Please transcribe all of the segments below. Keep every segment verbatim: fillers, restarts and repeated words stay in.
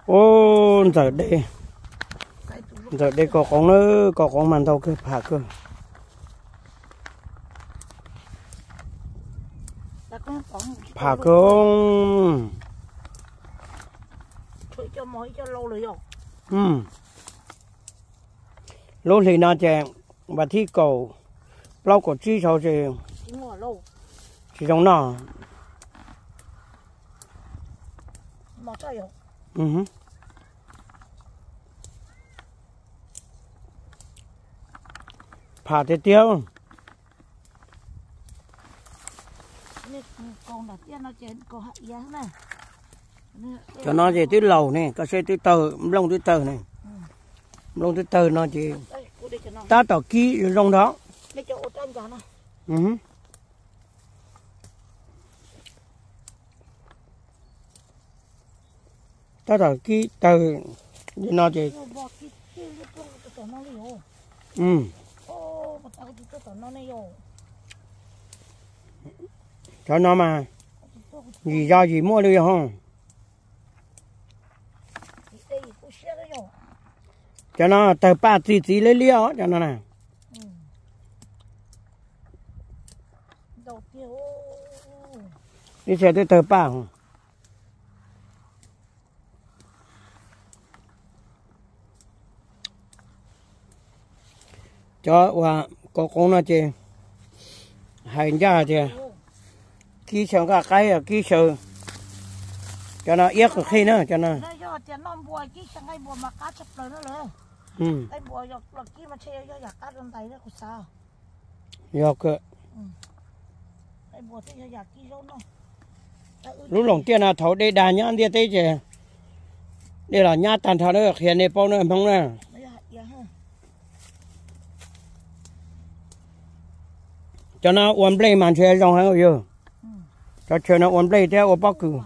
ô giờ đây giờ đây có con nữa có con màn tàu cái phá cơ phá cơ cho mỗi cho lâu rồi rồi ừ lâu thì nó chèn và thi cầu lâu có chi sau thì chỉ trong nó ừ phá thế tiêu cho nó về tới lầu này có xe tới tờ lông tới tờ này lông tới tờ nó chỉ ta tỏ kỹ trong đó ừ ta tỏ kỹ tờ nó chỉ ừ cho nó mà gì do gì mua được không cho nó tờ ba tí tí lấy liêu cho nó nè đi xe tới tờ ba không cho và có con nó chơi hành ra chơi ký xong cả cái ở ký sờ cho nó yết được khi nữa cho nó ừ yok lúc lòng tiền là thấu đây đà nhá đi tới chơi đây là nhá tàn thảo nữa hiện nay bao nữa không nè cho nó uốn play màn chơi trong hay rồi cho chơi nó uốn play theo ở bắc cử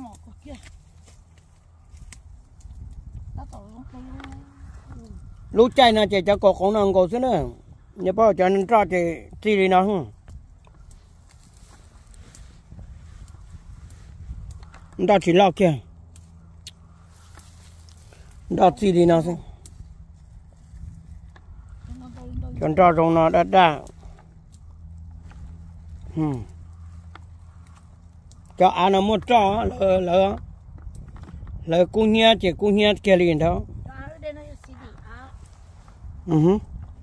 lúc chạy nó chạy cho có con nào có thế nữa nếu bao cho nên ra chạy gì đi nó không đó chỉ lo kia đó gì đi nó xem cho ra trong nó đã đã ừ cho anh nó một trò lỡ lỡ lỡ cung nhia chỉ cung nhia kia liền đó ừ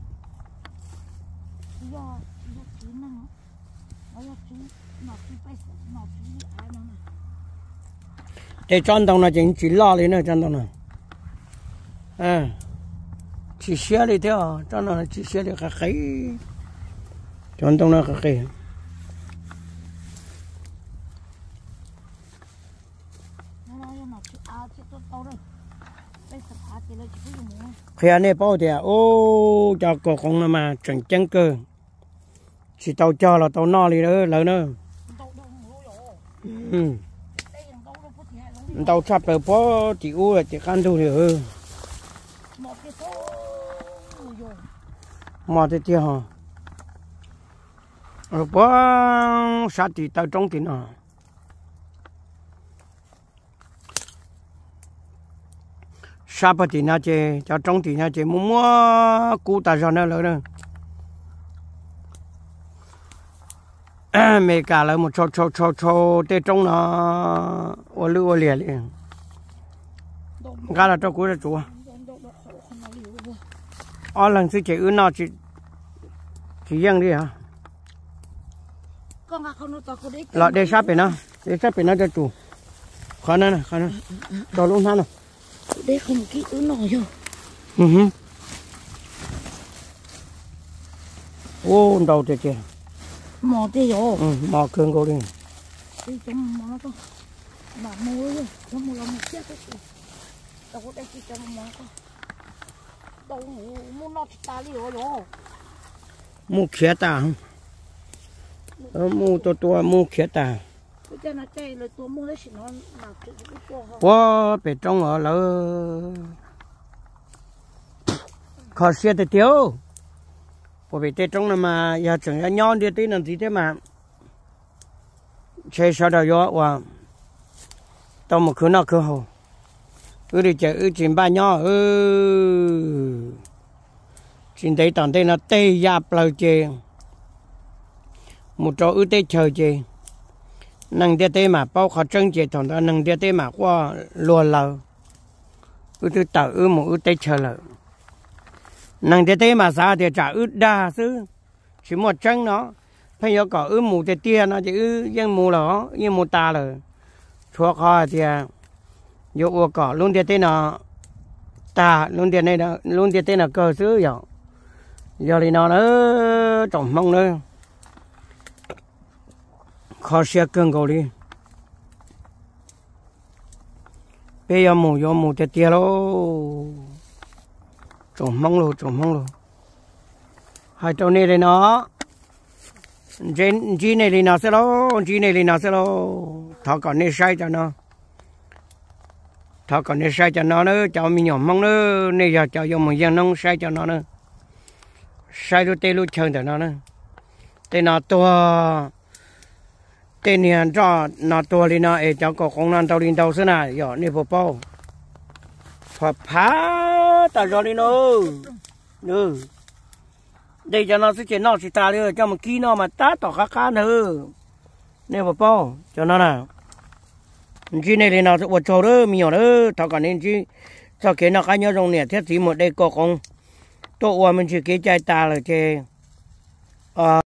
để chọn đồng là chính chỉ lo lên nữa chọn đồng này à chỉ xe đi theo chọn đồng là chỉ xe đi cả cái chọn đồng là cả cái khi anh ấy bảo thì ô cho cổ con nó mà chẳng chân cơ chỉ tàu cho là tàu no đi nữa lớn nữa ừ tàu sắp rồi có chỉ u là chỉ ăn thôi được mà thì tiêu hả ở bữa sát thì tàu trong thì nó sát thì nó chơi cho trong thì nó chơi mua mua cú ta cho nó lớn nữa mẹ cả là một chỗ chỗ chỗ chỗ để trong nó ô lư ô lìa liền cả là cho cú là chủ ở lần thứ chơi ư nó chỉ chỉ riêng đi hả là để sát bên nó để sát bên nó cho chủ khó nữa nè khó nữa cho luôn ha nè để không kỹ ư nó vô ừ ô đầu thì chơi mò tê rồi ừ mò cương cô đi đi trong mò con mà mua rồi nó mua một chiếc cái đâu có đây chỉ trong mò con đâu mua nó ta đi rồi mua khía ta không mua to to mua khía ta cho nó chơi rồi tôi mua đấy nó làm cái cái quá bên trong ở lỡ khó xe thì tiêu bởi vì tết trong này mà giờ chẳng ra nhon đi tí làm gì thế mà chơi sao đâu gió và tao một khứ nào khứ hầu ư đi chơi ư chín ba nhỏ ư chín thấy tận đây là tê giáp lời chơi một chỗ ư tê chờ chơi năng địa tê mà bao khó chân chơi thằng đó năng địa tê mà qua lùa lờ ư tư tờ ư một ư tê chờ lờ năng địa tê mà sao thì trả ư đa chứ chỉ một chân nó bây giờ có ư mù tê tia nó chỉ ư dân mù đó dân mù ta rồi chua khó thì dù ua có luôn địa tê nó ta luôn địa này đó luôn địa tê nó cơ chứ giờ giờ thì nó nữa trồng mông nữa khó xe cơn cầu đi bây giờ mù giờ mù tiệt tiệt luôn trồng mông luôn trồng mông luôn hai trâu này thì nó trên chi này thì nó sẽ lo chi này thì nó sẽ lo thọ còn này sai cho nó thọ còn này sai cho nó nữa cho mình nhỏ mông nữa này giờ cho dùng một dân nông sai cho nó nữa sai đôi tê lúc chơi cho nó nữa tê nó to tên hiện cho nó to lên nó ấy cho có công năng tàu lên tàu thế này giờ này bộ bao phá phá ta rồi nó nữa đây cho nó sẽ chuyển nó sẽ ta nữa cho một kí nó mà ta tỏ khá khá nữa này bộ bao cho nó nào chi này thì nó sẽ bột trâu đó nhiều đó thằng cả nên chi cho cái nó cái nhớ trong này thiết gì một đây có không tôi mình chỉ cái chai ta là chơi